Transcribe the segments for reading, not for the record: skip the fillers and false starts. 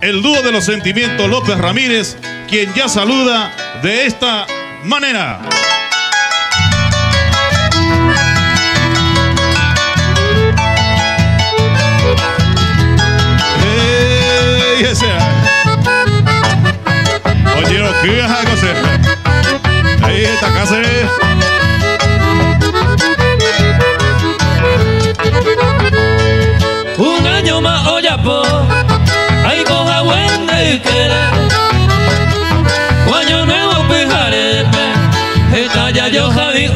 el dúo de los sentimientos López Ramírez, quien ya saluda de esta manera. Oye, ¿qué vas a hacer? Ahí está casa. Un año más oyapo, ay coja buena y querer. Año nuevo pijareme, esta ya yo javi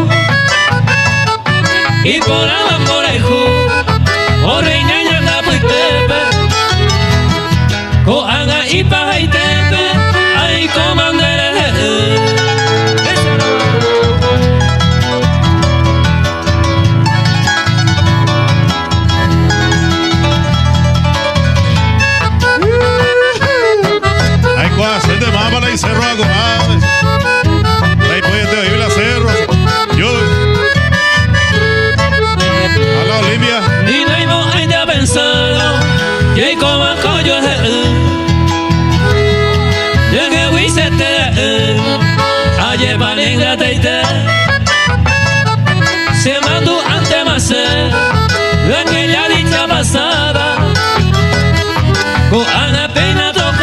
y por amor ay ju, o reina ya la puitepe, ko anga y paja y tepe, ay comandere. Gente más para ir cerro a comadres. Ahí puede te oír la cerro. Yo. A la Olimpia. Y no hay más ella pensado. Y hay como el coño es él. Y que huise te. A llevar en la teite. Se mandó ante más. De aquella dicha pasada. Con Ana pena tocar.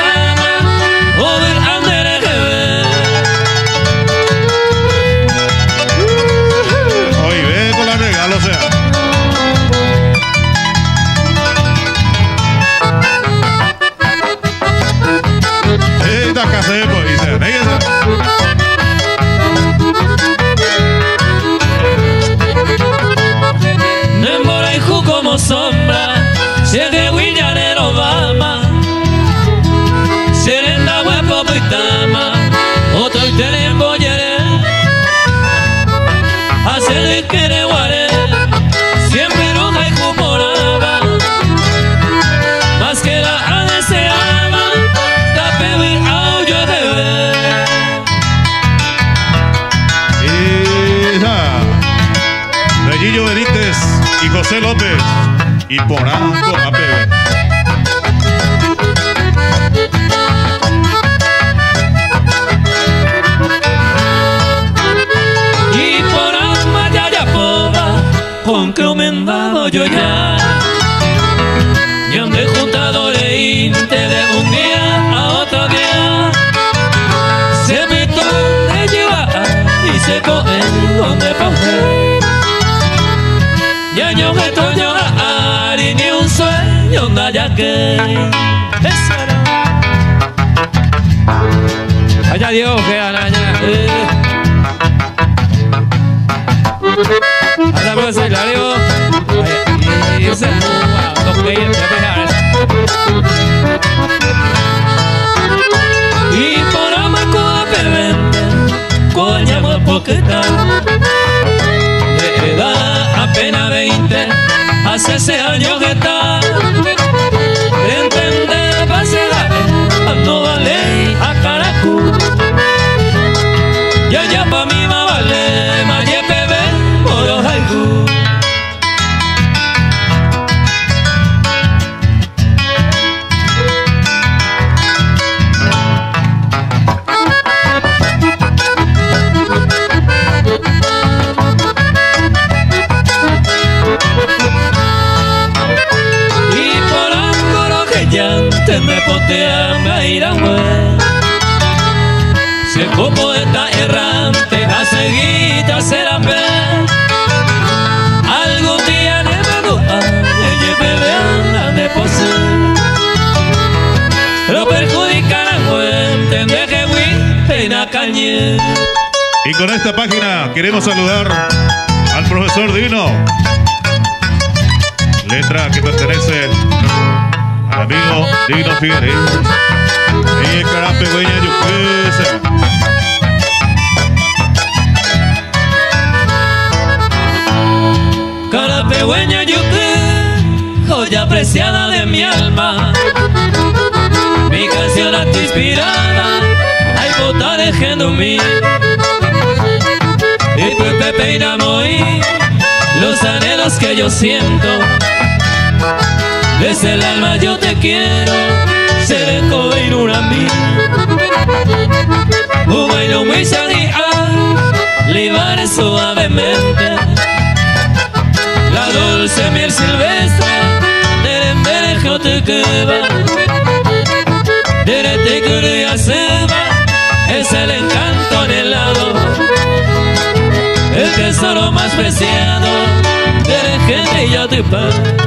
Como sombra, se de William el Obama, serenda huevo pitama, otro y tenemos yere, hacer el que le guare, siempre no hay cumoraba, más que la deseaba, tape y audio de ver. Gillo Benítez y José López y Poranco APB. Y por alma ya poba, con que aumentado yo ya. Y ande juntado leinte de un día a otro día. Se pintó de llevar y se coge donde poner. Ya yo que estoy a Ari ni un sueño nada que allá Dios que araña allá me hace claro y ese no que y por amaco a beber coña muy poquita de edad apenas 20, hace 6 años que está. Entender pasará, no vale a Caracú. Ya ya pa' mí ma vale, ma YPB por los haiku. Me potea, me irá muer. Se como está errante, a seguir, a ser a ver. Algún día le va a ella me de poseer. Pero perjudicar a muerte, de que voy en la calle. Y con esta página queremos saludar al profesor Dino. Letra que pertenece al amigo Dino Figueres. Y Carapegüeña Yuquesa. Carapegüeña Yuquesa, joya preciada de mi alma. Mi canción está inspirada, hay botas de Gendomí. Y Pepe Peina Moí, los anhelos que yo siento. Desde el alma yo te quiero, seré libar suavemente la dulce miel silvestre del derecho que va, es el encanto anhelado, el tesoro más preciado de gente y Yatipá.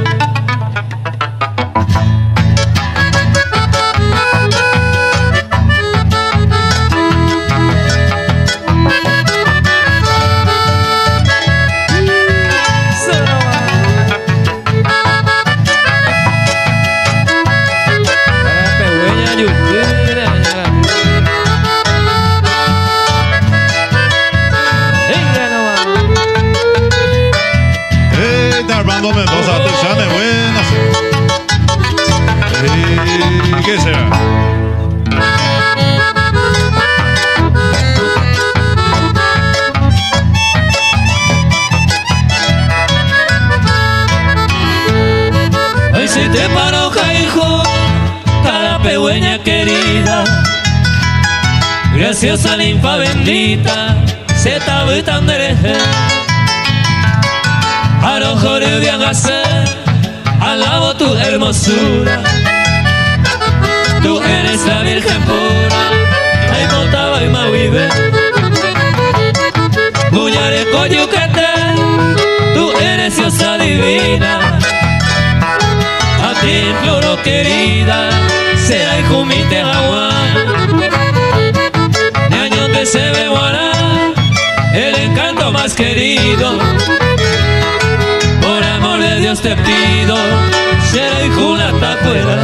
Mendoza, Tuxane, buenas. ¿Qué será? Hoy si te paro, hijo, cara pehueña querida, graciosa ninfa bendita, se tabu tan derecha. Arojo de hacer, alabo tu hermosura. Tú eres la Virgen pura, ay montaba y mavive. Muñare coyuquete, tú eres diosa divina. A ti floro querida, será hijo mi tejaguá. De año te se ve guará, el encanto más querido. Dios te pido, será hijo una tacuera.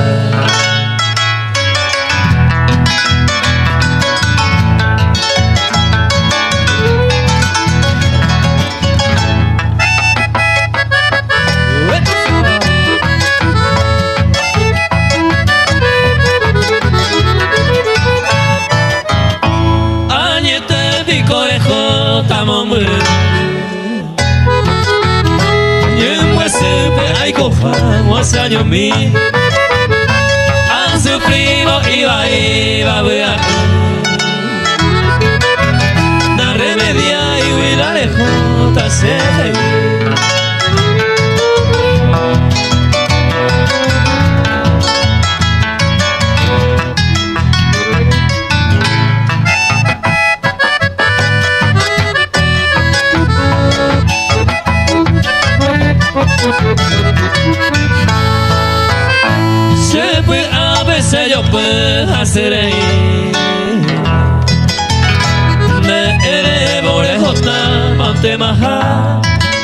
Añete di conejo, tamo muy. Ay, cofán, was años mí han sufrido iba vea na remedia y huila lejota se siempre a veces yo puedo hacer ahí me elevo lejos mante maja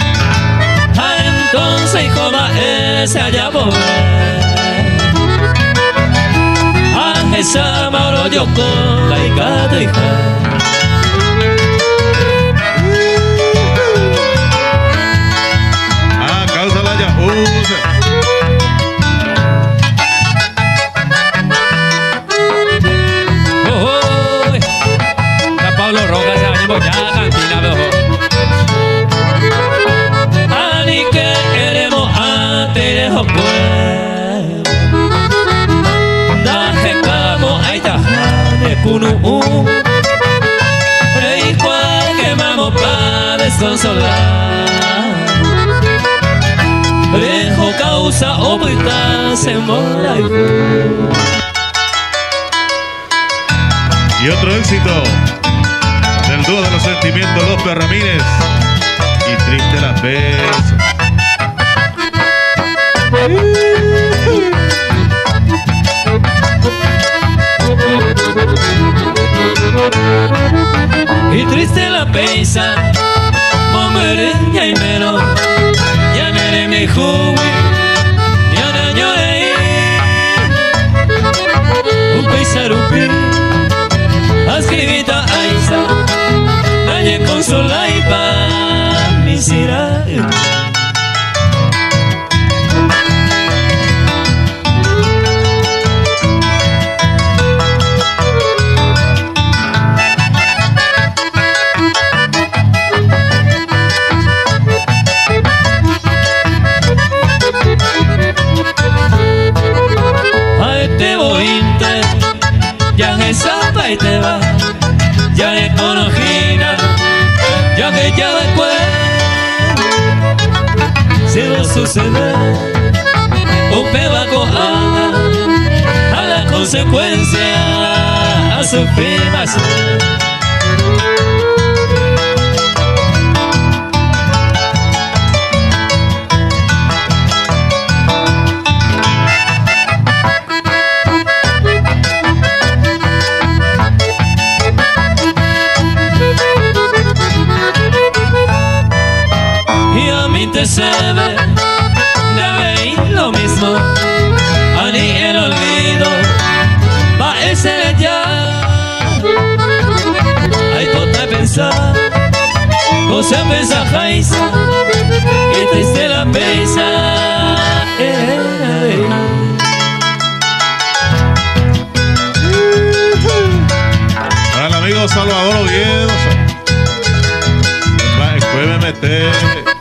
entonces hijo ma ese allá voy a esa mauro yo con la hija hija. Pablo Rojas se baña ya cantina mejor. Ani que queremos antes lejos pues. Daje como ahí está de cunu. Rey cual quemamos pa desconsolar. Dejo causa oculta se mola y otro éxito del dúo de los sentimientos López Ramírez y Triste la Pesa. Y triste la pesa, momeré ya y menos, ya veré mi jubi, ya no lloré. Un peisarupi, ascribita aisa, dañe consola y pa' mi sira. A este bointe, ya esa pa' y te va. ya le conocina, ya que ya después se va a suceder un pebaco a la consecuencia, a su primación. Te se ve, debe ir lo mismo, a ni el olvido va a ser ya. Hay toda pensar, cosa pensa jaisa, y triste la pesa. Para el amigo Salvador Oviedo, después me meté.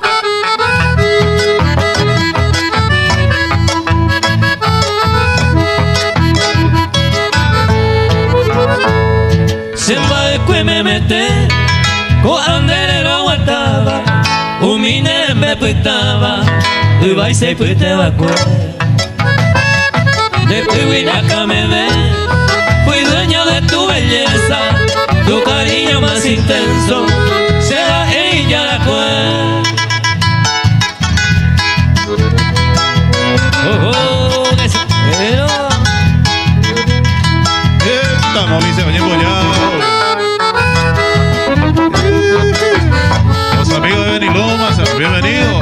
Me mete con andere lo aguantaba, un mine me putaba, y va y se putaba con. Después vine acá me ve, fui dueño de tu belleza, tu cariño más intenso, será ella la cual. Oh, desespero. Estamos dice oye bollado. Los amigos de Beniloma, bienvenidos.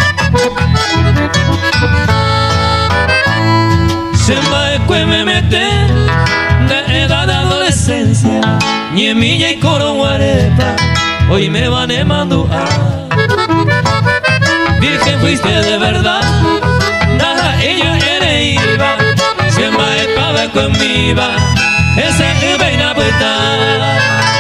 Se me mete de edad de adolescencia, ni en milla y coro guarepa, hoy me van a mandar. Virgen fuiste de verdad, nada ella eres iba, se me pave conmigo, ese que ven a putar.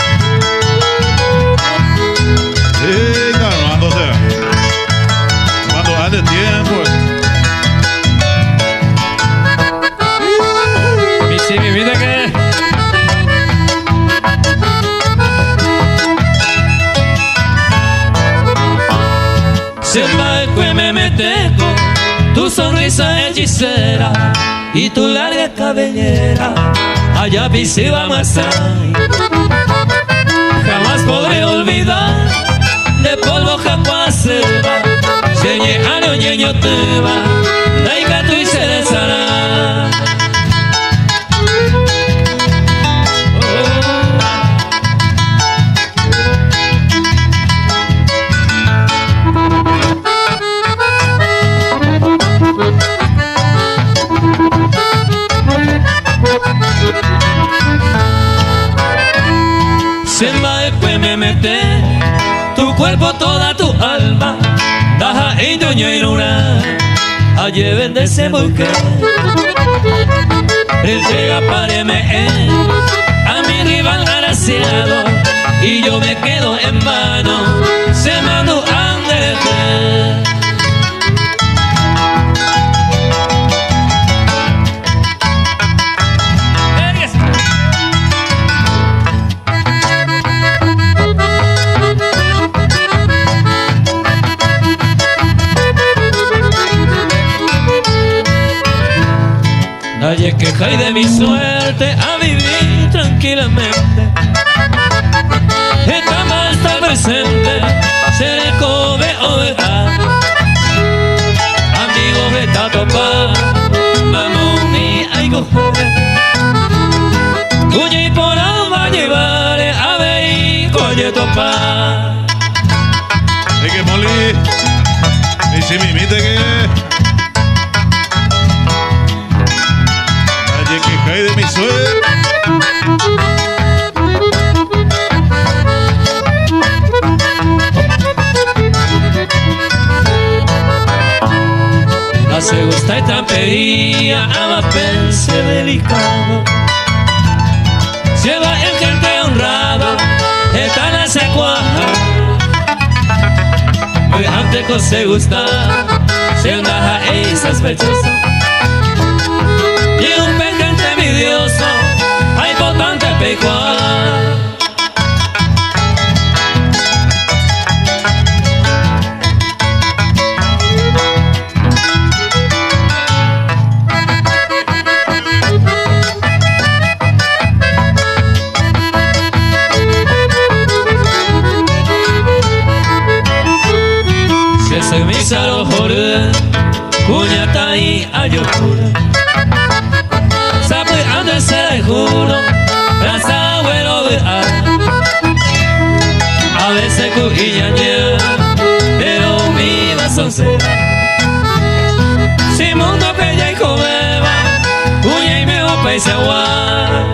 Calmándose. Cuando hace tiempo. Mi vida que se va que me mete con tu sonrisa hechicera y tu larga cabellera. Allá visiva más hay. Jamás podré olvidar de polvo jacuaselva, señe aro ñeño te va, daiga tu y se deshará. Se va después me mete tu cuerpo, toda tu alma, daja y doña Iruna, a lleven de ese buque. Entrega pareme a mi rival agraciado, y yo me quedo en vano, se mando anderete. Nadie queja y de mi suerte a vivir tranquilamente. Esta más está presente, se le come oveja. Amigos de Tatopa, vamos mi ay coger. Cuña y por alma llevaré a ver y coñe topa. Es que Molly, y si me imite que que cae de mi suerte. La se gusta y trampería, ama pense delicado. Lleva el gente honrada, está en la secuaja. Muy antes que se gusta, se andaja y sospechosa. Y un pendiente envidioso, hay votante pecuar. horu Kuñatai ayokura Sabe ande se juro Rasa bueno a veces cujiñaña Pero mi vaso será Si mundo bella y comeba Cuña y me opa y se agua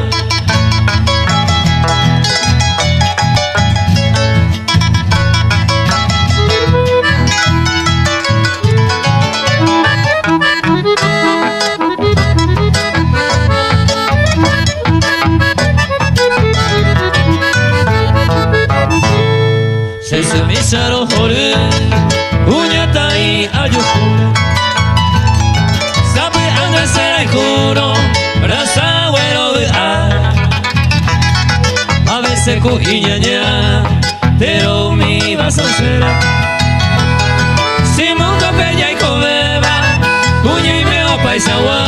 Se sumisaron horu Uñatai ayukura Sabe anga será juro Rasa bueno a veces cujiñaña Pero mi vaso será Si mundo bella y comeba Cuña y me opa y se agua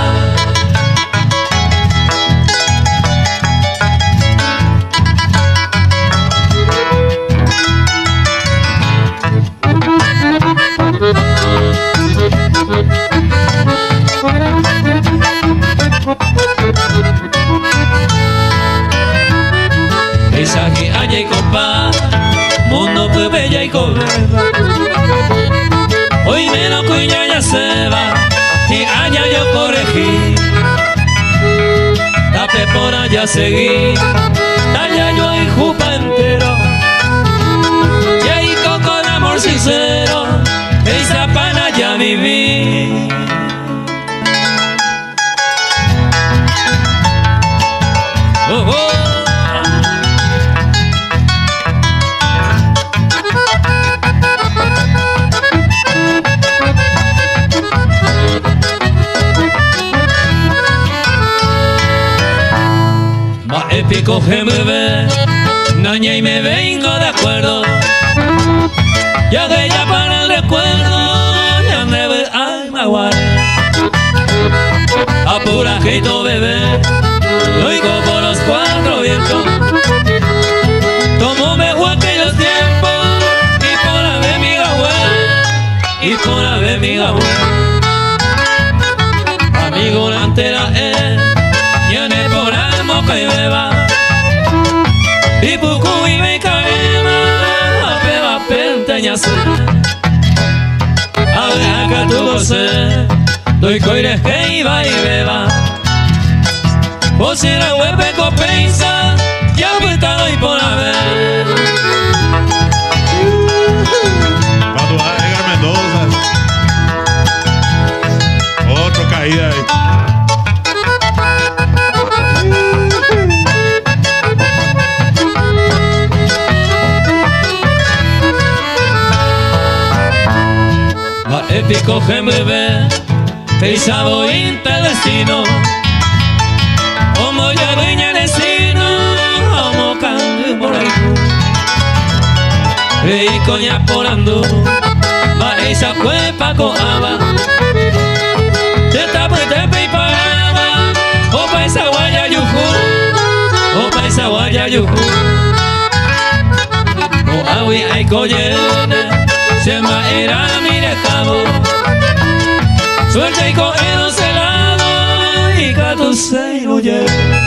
Mensaje aña y compa Mundo pues bella y comeba Hoy menos cuñaña se va Y aña yo corregí Tape por allá seguí Talla yo y jupa entero Y ahí con amor sincero Esa pana ya viví Oh, oh. Más épico que me ve, naña y me vengo de acuerdo. Ya que ya para el recuerdo, ya me ve ay maguar. Apurajito bebé, oigo por los cuatro vientos. Como me juega aquellos tiempos, y por la de mi abuela, y por la de mi abuela. Amigo la entera ya ne por el moca y beba. Y pucu y me caema, a beba penteñase. A ver acá tu goce, doy coires que iba y beba. Vos si la huepe copensa, ya vuelta doy por haber. Cuando va a llegar Mendoza, otro caída ahí. Más épico que me ve, pensaba interdestino. Como ya dueña de sino, como cambio por ahí. Y coña por andú, va esa cuepa con aba. Te tapa te peiparaba, o pa esa guaya yuju, o pa esa guaya yuju. O awi ay collena, se ma era mire cabo. Suerte y cogedo celado y gato se iluye.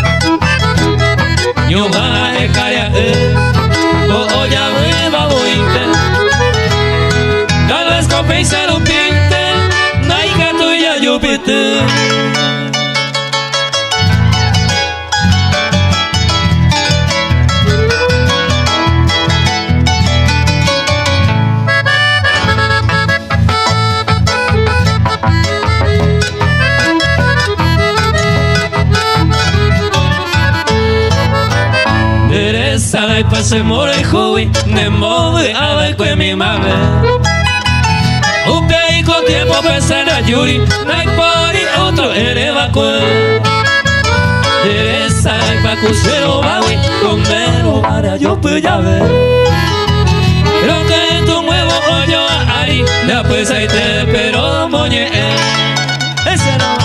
Yo va a escaria o ya hueva bointe. Tal vez cope y se lo pinte, no hay gato y ya yo pite. Sarai pa se more y juvi, ne move a ver que mi madre. Uke con tiempo pensar a Yuri, no hay por y otro eleva cue. Sarai pa cusero bawi, con mero para yo pueda ver. Pero que tu nuevo hoyo ahí, ya pues ahí te pero moñe. Ese no.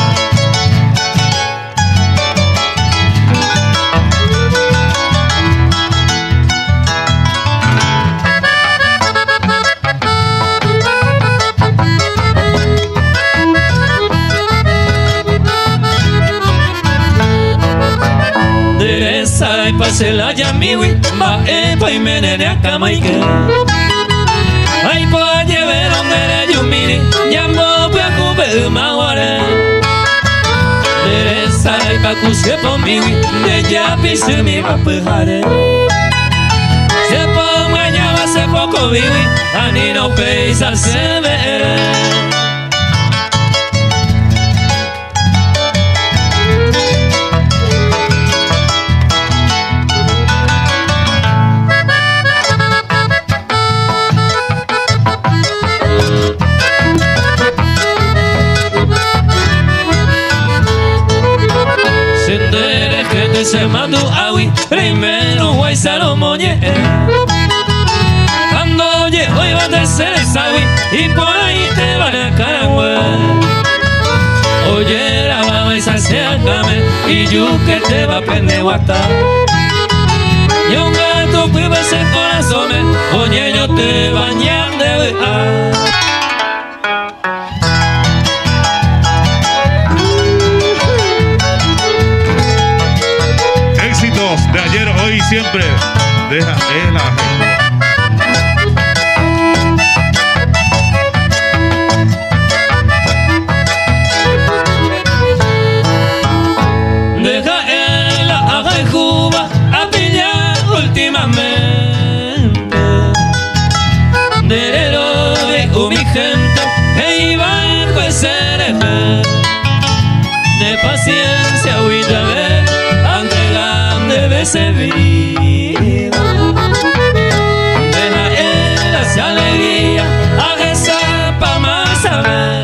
Teresa y pase la yamiwi, va epa y menene a camaike. Ay pa llevar donde yo mire, yambo pe cube maguare. Teresa y pa cuse po miwi, de ya pise mi va pejare. Se po mañana se poco vivi, ani no peisa se veré. Se mandó awi, primero guay salomoñe. Cuando llegó iba a tercer el sawi, y por ahí te van a carangüe. Oye, la mamá y saciácame, y yo que te va a prender guata. Y un gato pibe ese corazón, oye, yo te bañan de verdad. De ayer, hoy y siempre. Deja el ajeno. Deja el ajeno a pillar últimamente. Derero de mi gente e iba a ser de paciencia huida ver debe ser viva. Deja él hacia alegría a rezar pa' más saber.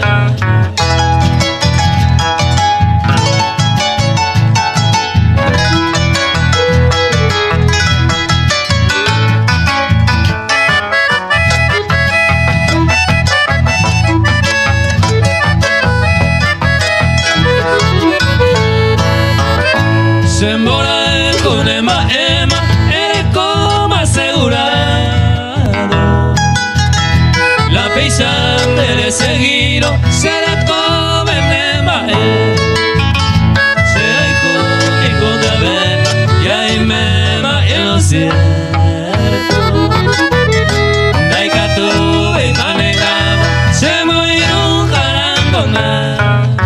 Se embora con Emma, eres como asegurado. La peisan de seguido se la comen Emma. Se hijo y con de ver, y ahí me en cierto. Daika tuve manegado, se murieron jarangona.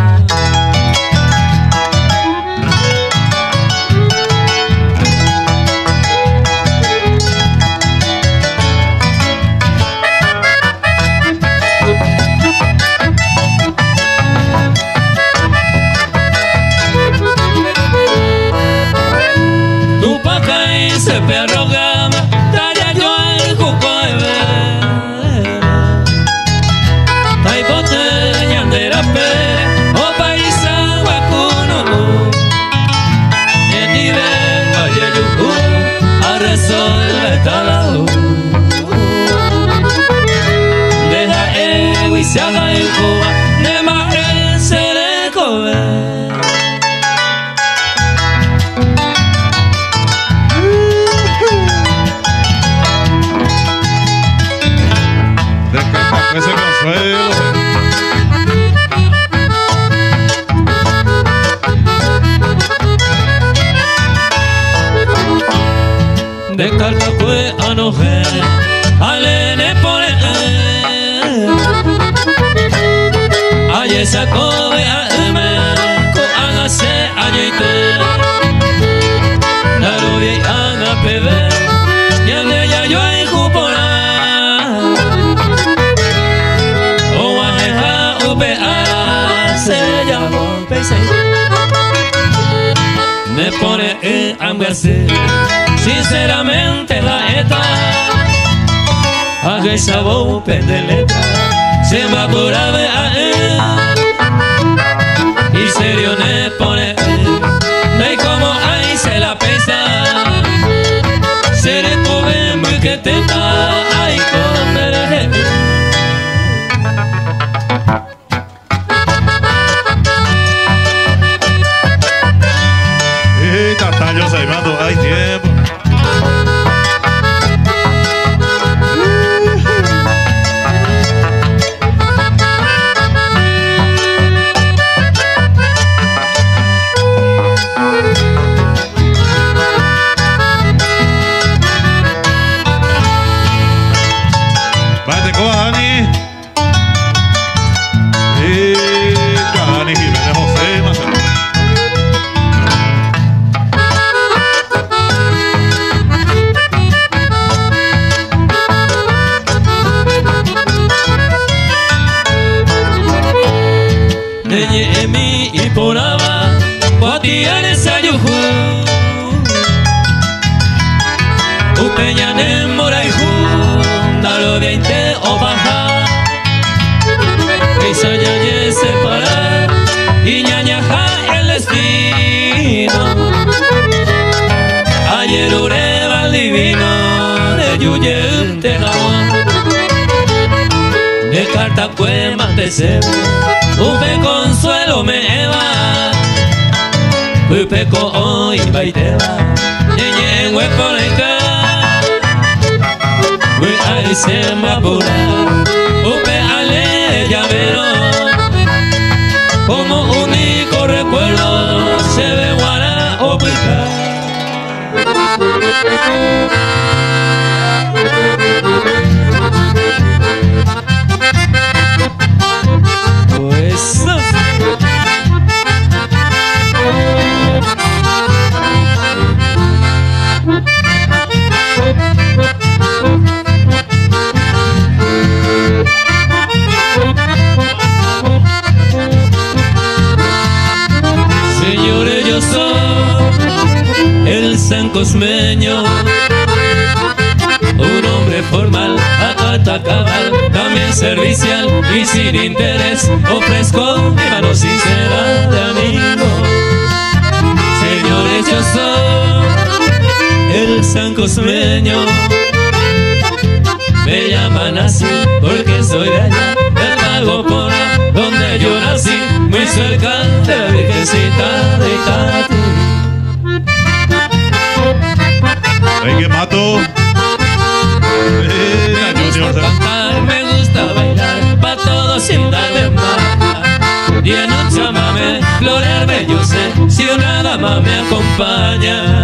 Se perro gama, talla yo el juco de ver. Tai botella de la pere, o paisa guacuno. En nivel vaya yucu, a resolver talao. Deja el y se haga el cuba, de más el se le cobe. Ese consuelo. De carta fue a enojar, alene por ayer sacó de a con hágase ayeite. La rubia y ana pebe, y el de ella yo en cupona. Se llamó Pese. Me pone en hambre, sinceramente la eta. A esa voz pendeleta se me apuraba a él. Y serio me pone de como ahí se la pesa. Seré joven muy que te da ahí con el Tatallos ahí mando, hay tiempo. peña nemora y junta lo veinte o baja. Esa ya ye separar y ñañaja el destino. Ayer ureba el divino de Yuye Tejawa. De carta cuema te sebe, upe consuelo me eva. Upe ko hoy baiteba, ñeñe huepo leca. Upe ahí se me apura, upe ale llavero. Como único recuerdo se ve guara o pica. Pues no sé. Señores, yo soy el San Cosmeño, un hombre formal, acata cabal, también servicial y sin interés. Ofrezco mi mano sincera de amigo. Señores, yo soy el San Cosmeño. Me llaman así porque soy de allá, del Pago Pora, donde yo nací, muy cerca de la Virgencita de Itati. ¡Ay, que mato! Me gusta cantar, me gusta bailar, pa' todo sin darle más. Y en un chamame, florearme yo sé, si una dama me acompaña.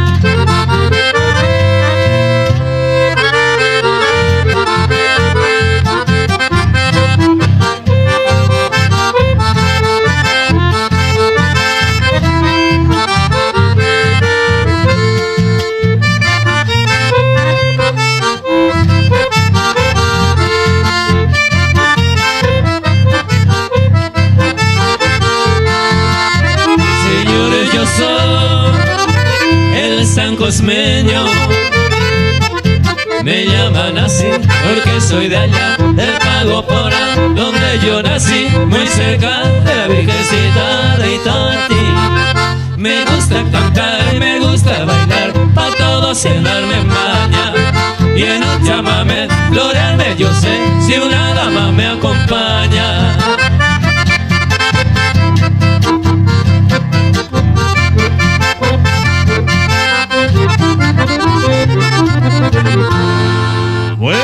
San Cosmeño, me llaman así porque soy de allá, del Pago Pora, donde yo nací, muy cerca de la Virgencita de Itati. Me gusta cantar, me gusta bailar, pa' todo sin darme maña. Y en un chamame, florearme yo sé, si una dama me acompaña. Bueno,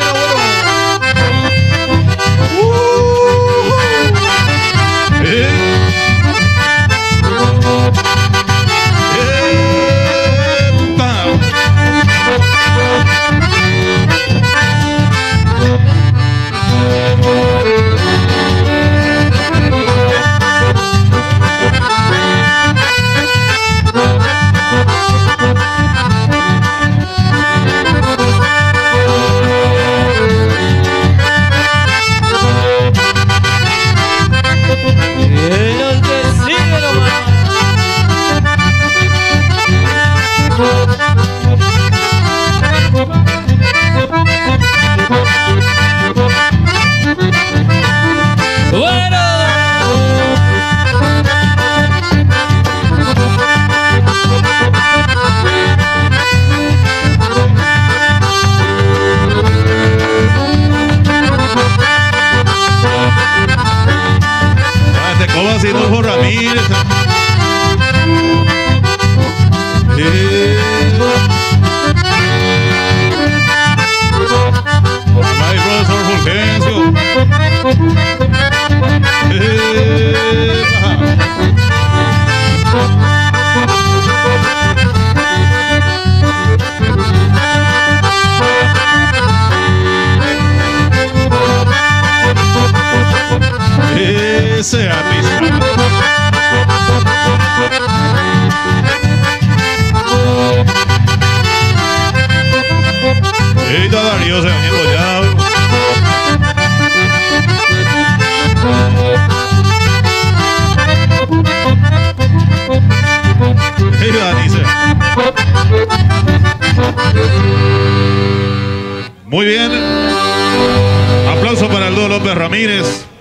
Muy bien. Aplauso para el dúo López Ramírez.